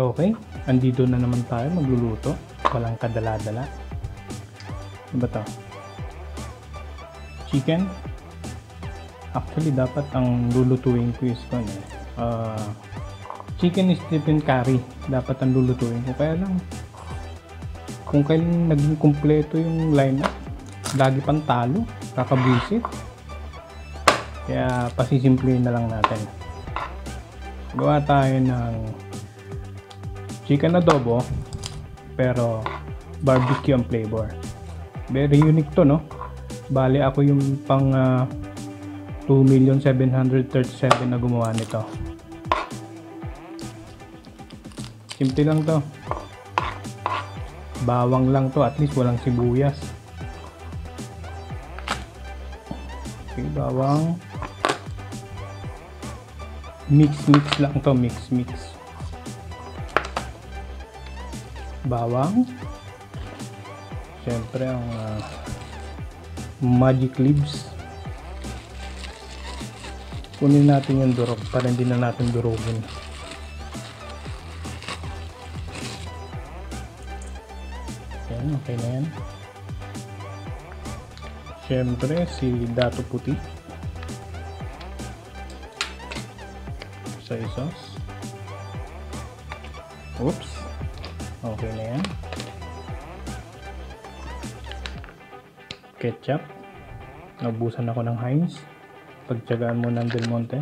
Okay, andito na naman tayo magluluto. Walang kadala-dala. Ano ba to? Chicken? Actually, dapat ang lulutuin ko is chicken Stephen curry. Dapat ang lulutuin ko. Kaya lang, kung kailan naging kumpleto yung lineup, lagi pang talo. Kakabwisit. Kaya pasisimplihin na lang natin. Gawa tayo ng chicken adobo pero barbecue ang flavor. Very unique to, no? Bali ako yung pang 2,737,000 na gumawa nito. Simple lang to. Bawang lang to, at least walang sibuyas. Okay, bawang. Mix lang to, mix. Bawang. Siyempre ang magic leaves. Kunin natin yung durog para hindi na natin durugin. Yan, okay na yan. Siyempre si dato puti. Soy sauce. Oops. Okay na yan. Ketchup. Naubusan ako ng Heinz. Pagtyagaan mo ng Del Monte.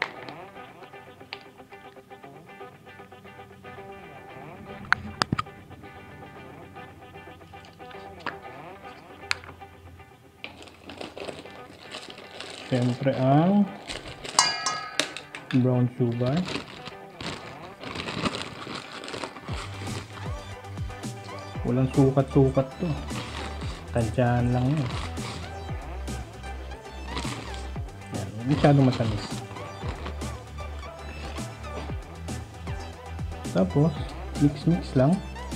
Siyempre ang brown sugar. Walang sukat-sukat to. Tansyahan lang yun. Yan, masyadong matamis. Tapos mix lang.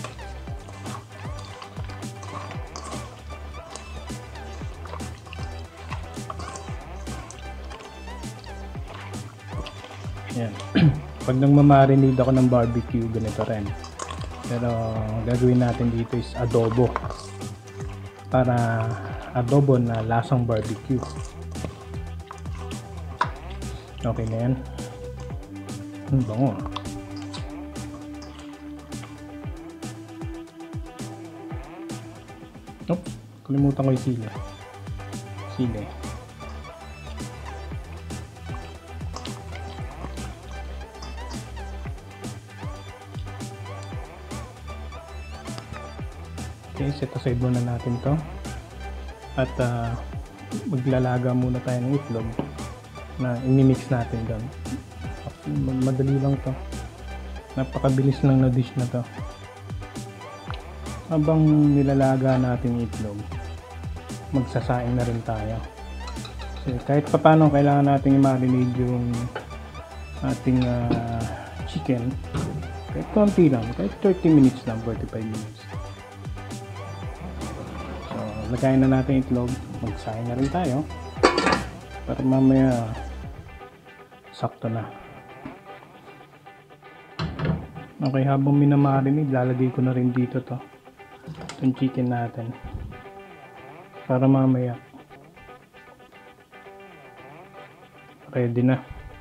Yan. Pag nang mamarinate ako ng barbecue, ganito rin. Pero gagawin natin dito is adobo. Para adobo na lasang barbecue. Okay na yan. Ang bango. Oops, kalimutan ko yung sili. Okay, set aside muna natin to. At maglalaga muna tayo ng itlog na inimix natin doon. Madali lang to. Napakabilis lang na dish na to. Habang nilalaga natin yung itlog, magsasaing na rin tayo. Kasi kahit paano kailangan natin i-marinate yung ating chicken. Kahit konti lang, kahit 30 minutes lang, 45 minutes. Lagayin na natin itlog, magsaing na rin tayo para mamaya sakto na. Okay, habang minamarinate, lalagay ko na rin dito itong chicken natin para mamaya ready na.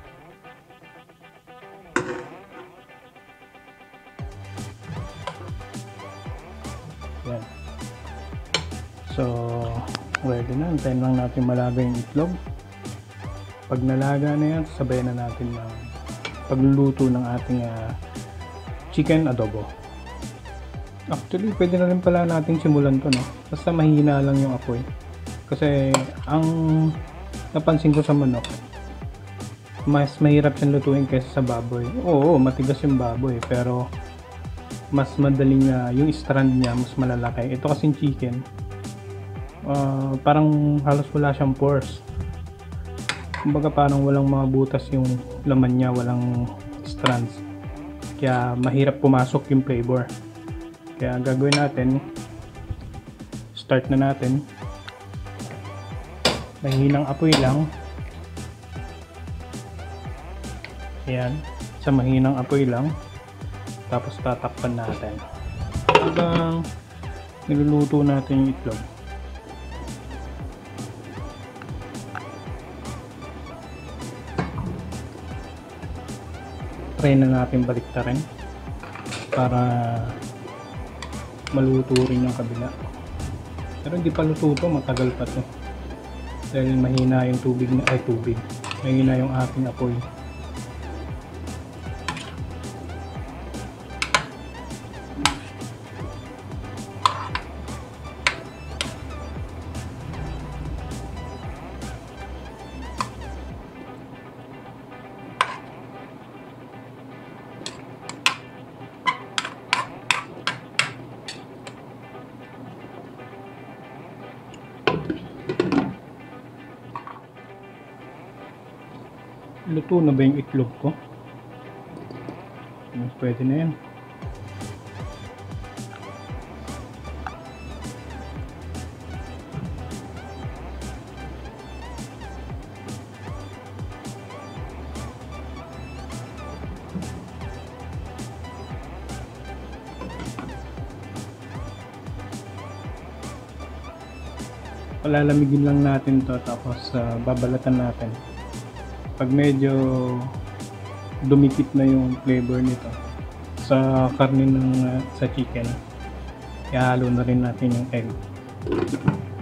Yan. So, ready na. Antayin lang natin malaga yung itlog. Pag nalaga na yan, sabayan na natin ng pagluluto ng ating chicken adobo. Actually, pwede na rin pala natin simulan to, no? Basta mahina lang yung apoy. Kasi, ang napansin ko sa manok, mas mahirap siyang lutuin kaysa sa baboy. Oo, matigas yung baboy, pero mas madaling yung strand niya, mas malalaki. Ito kasing chicken, parang halos wala siyang pores. Kumbaga parang walang mga butas yung laman niya, walang strands. Kaya mahirap pumasok yung flavor. Kaya gagawin natin, start na natin. Mahinang apoy lang. Ayan, sa mahinang apoy lang. Tapos tatakpan natin. Habang niluluto natin yung itlog. Try na natin baliktarin para maluto rin yung kabila. Pero hindi pa luto to, matagal pa to. Dahil mahina yung tubig na mahina yung ating apoy. Luto na ba yung itlog ko? Pwede na yan. Palalamigin lang natin to, tapos babalatan natin. Pag medyo dumikit na yung flavor nito sa karne ng sa chicken, ihalo na rin natin yung egg.